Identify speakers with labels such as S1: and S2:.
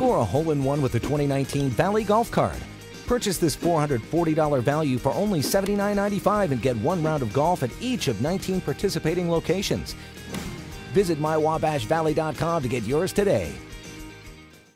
S1: Score a hole-in-one with the 2019 Valley Golf Cart. Purchase this $440 value for only $79.95 and get 1 round of golf at each of 19 participating locations. Visit mywabashvalley.com to get yours today.